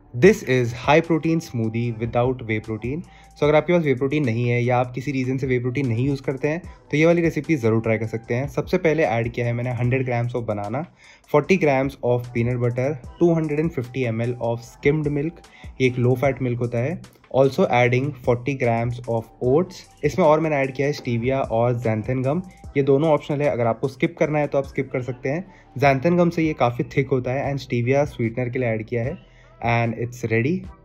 This is high protein smoothie without whey protein. So अगर आपके पास वे protein नहीं है या आप किसी रीज़न से वे प्रोटीन नहीं यूज़ करते हैं तो ये वाली रेसिपी ज़रूर ट्राई कर सकते हैं। सबसे पहले ऐड किया है मैंने 100 grams of banana, 40 grams of peanut butter, 250 ml of skimmed milk, ये एक लो फैट मिल्क होता है। Also adding 40 grams of oats. इसमें और मैंने ऐड किया है स्टीविया और ज़ैंथन गम। ये दोनों ऑप्शनल है, अगर आपको स्किप करना है तो आप स्किप कर सकते हैं। ज़ैंथन गम से ये काफ़ी थिक होता है एंड स्टीविया स्वीटनर के लिए ऐड किया है। And it's ready.